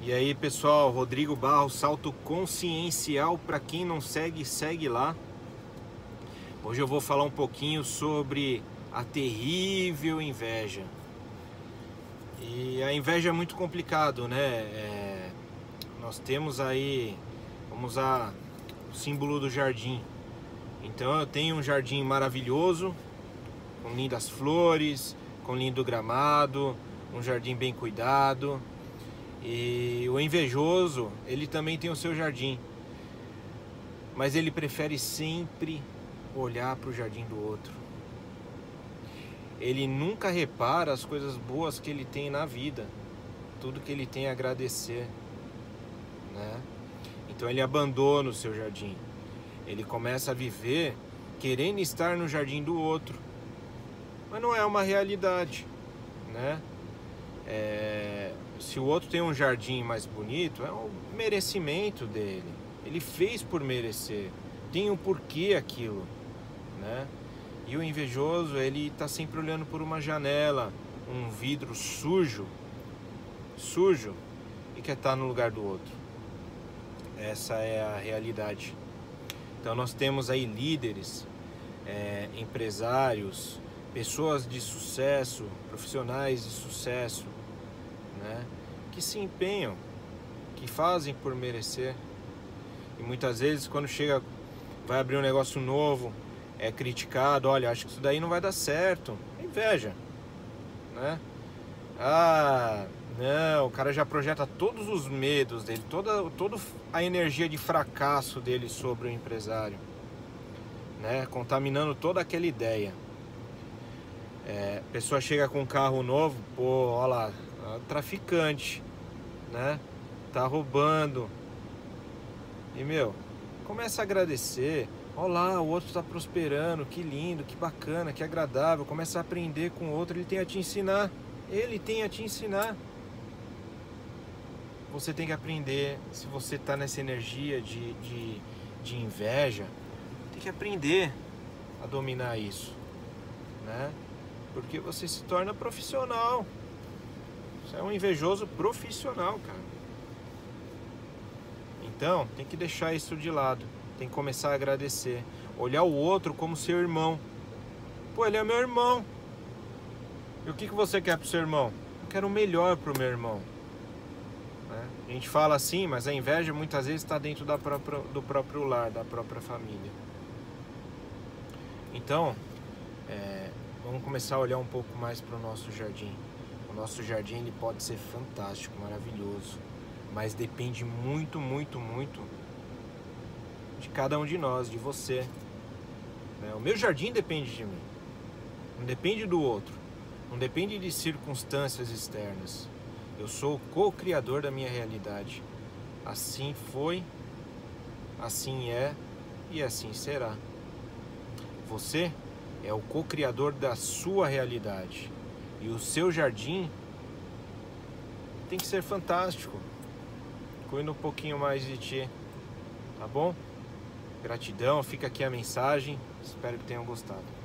E aí pessoal, Rodrigo Barros, Salto Consciencial, para quem não segue, segue lá. Hoje eu vou falar um pouquinho sobre a terrível inveja. E a inveja é muito complicado, né? Nós temos aí, vamos usar o símbolo do jardim. Então eu tenho um jardim maravilhoso, com lindas flores, com lindo gramado, um jardim bem cuidado. E o invejoso, ele também tem o seu jardim, mas ele prefere sempre olhar para o jardim do outro. Ele nunca repara as coisas boas que ele tem na vida, tudo que ele tem a agradecer, né? Então ele abandona o seu jardim, ele começa a viver querendo estar no jardim do outro, mas não é uma realidade, né? Se o outro tem um jardim mais bonito, é um merecimento dele. Ele fez por merecer. Tem um porquê aquilo, né? E o invejoso, ele está sempre olhando por uma janela, um vidro sujo, e quer estar no lugar do outro. Essa é a realidade. Então nós temos aí líderes, empresários, pessoas de sucesso, profissionais de sucesso, né, que se empenham, que fazem por merecer. E muitas vezes quando chega, vai abrir um negócio novo, é criticado. Olha, acho que isso daí não vai dar certo. É inveja, né? Ah, não, o cara já projeta todos os medos dele, toda a energia de fracasso dele sobre o empresário, né, contaminando toda aquela ideia. A pessoa chega com um carro novo, pô, olha lá, traficante, né? Tá roubando. E meu, começa a agradecer. Olha lá, o outro tá prosperando, que lindo, que bacana, que agradável. Começa a aprender com o outro, ele tem a te ensinar. Ele tem a te ensinar. Você tem que aprender. Se você tá nessa energia de inveja, tem que aprender a dominar isso, né? Porque você se torna profissional. Você é um invejoso profissional, cara. Então, tem que deixar isso de lado. Tem que começar a agradecer. Olhar o outro como seu irmão. Pô, ele é meu irmão. E o que você quer pro seu irmão? Eu quero o melhor pro meu irmão, né? A gente fala assim, mas a inveja muitas vezes está dentro do próprio lar, da própria família. Então, vamos começar a olhar um pouco mais para o nosso jardim. O nosso jardim, ele pode ser fantástico, maravilhoso, mas depende muito, muito, muito de cada um de nós, de você, né? O meu jardim depende de mim, não depende do outro, não depende de circunstâncias externas. Eu sou o co-criador da minha realidade. Assim foi, assim é e assim será. Você é o co-criador da sua realidade. E o seu jardim tem que ser fantástico. Cuida um pouquinho mais de ti, tá bom? Gratidão, fica aqui a mensagem. Espero que tenham gostado.